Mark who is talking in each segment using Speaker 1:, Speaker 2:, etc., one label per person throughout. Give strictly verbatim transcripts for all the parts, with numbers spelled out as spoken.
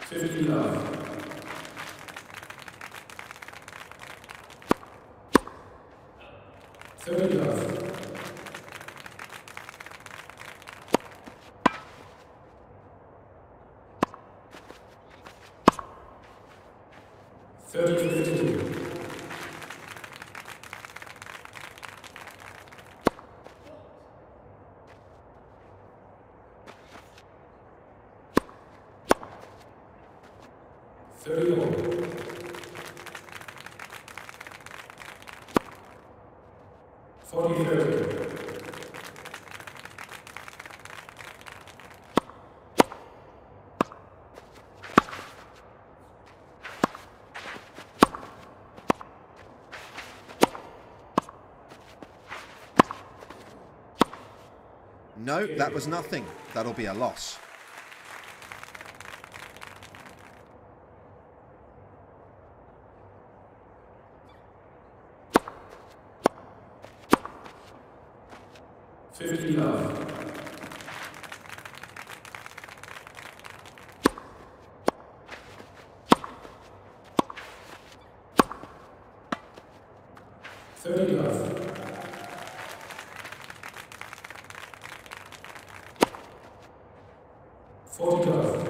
Speaker 1: fifty love. thirty love. thirty fifty-two. thirty-one. forty thirty.
Speaker 2: No, that was nothing. That'll be a loss.
Speaker 1: fifty love. thirty love. forty love.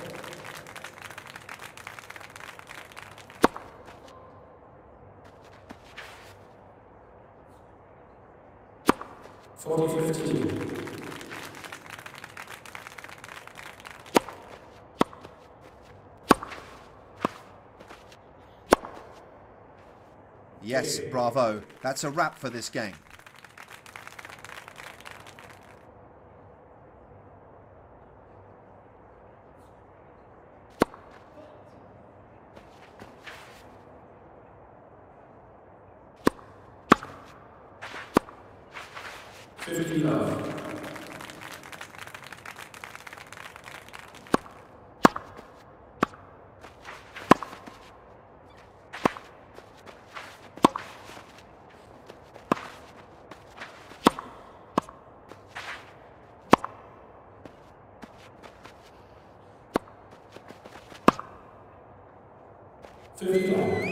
Speaker 1: forty fifteen.
Speaker 2: Yes, bravo. That's a wrap for this game.
Speaker 1: fifty love. fifty love.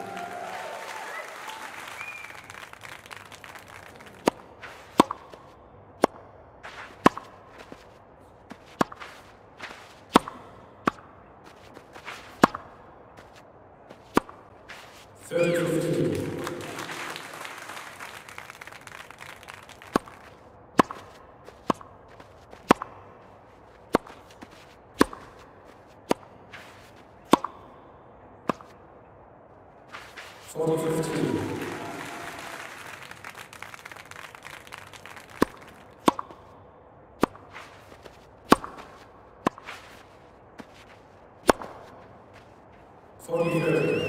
Speaker 1: thirty fifty-two. forty fifteen. forty thirty.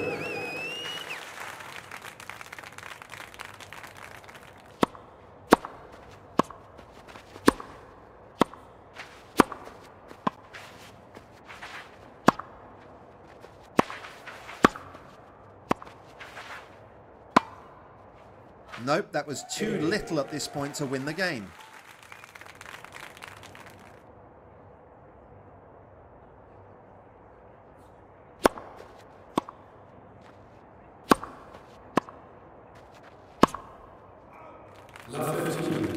Speaker 2: Nope, that was too little at this point to win the game.
Speaker 1: love fifteen.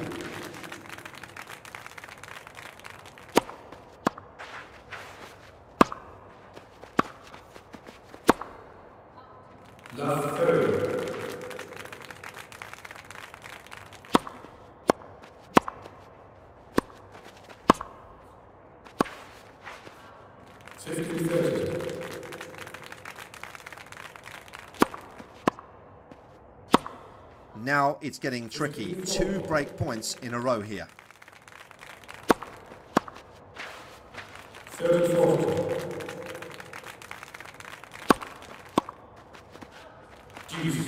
Speaker 1: love thirty. fifty thirty.
Speaker 2: Now it's getting tricky. Two break points in a row here.
Speaker 1: thirty forty. Deuce.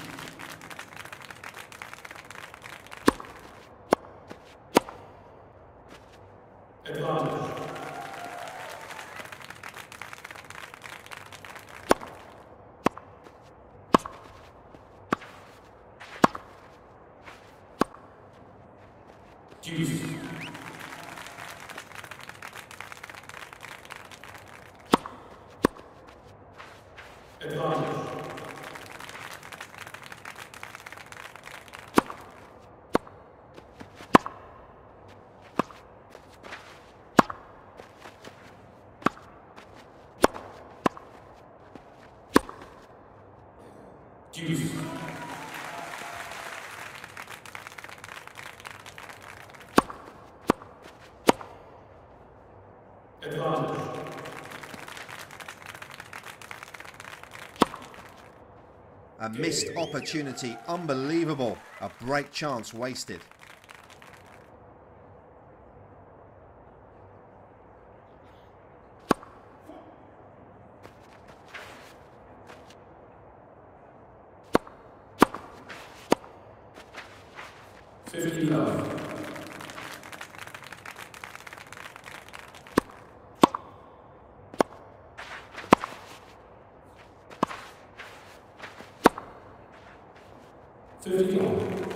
Speaker 1: Advantage. Deuce. Advantage. Deuce. Advantage.
Speaker 2: A missed opportunity. Unbelievable. A break chance wasted.
Speaker 1: Fifty love. Fifty love.